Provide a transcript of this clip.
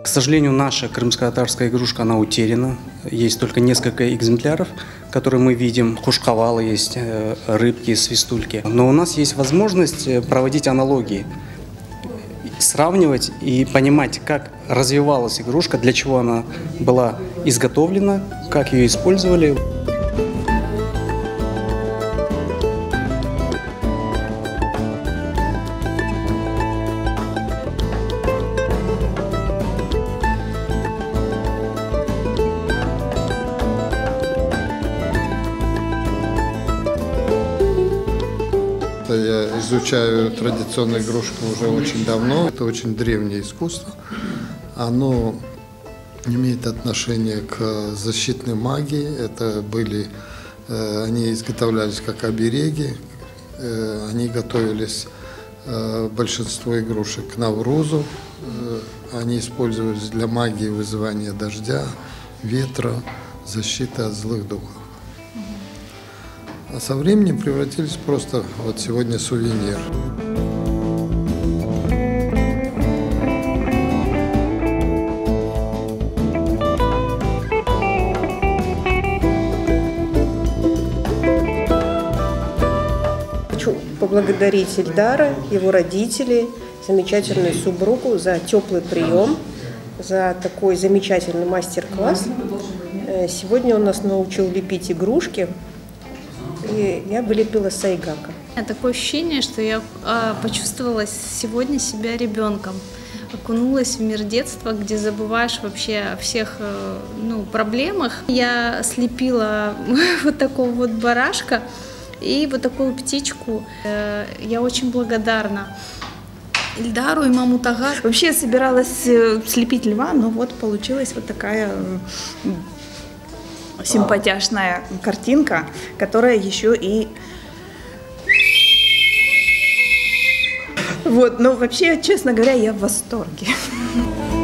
сожалению, наша крымско-татарская игрушка, она утеряна. Есть только несколько экземпляров, которые мы видим. Хушкавалы есть, рыбки, свистульки. Но у нас есть возможность проводить аналогии, сравнивать и понимать, как развивалась игрушка, для чего она была изготовлена, как ее использовали. Я изучаю традиционные игрушки уже очень давно. Это очень древнее искусство. Оно имеет отношение к защитной магии. Они изготовлялись как обереги. Они готовились, большинство игрушек, к Наврузу. Они использовались для магии вызывания дождя, ветра, защиты от злых духов. А со временем превратились просто вот сегодня сувенир. Хочу поблагодарить Ильдара, его родителей, замечательную супругу за теплый прием, за такой замечательный мастер-класс. Сегодня он нас научил лепить игрушки. И я вылепила сайгака. Такое ощущение, что я почувствовала сегодня себя ребенком. Окунулась в мир детства, где забываешь вообще о всех проблемах. Я слепила вот такого вот барашка и вот такую птичку. Я очень благодарна Ильдару и маму Тагар. Вообще я собиралась слепить льва, но вот получилась вот такая симпатяшная картинка, которая еще и... Вот, но вообще, честно говоря, я в восторге.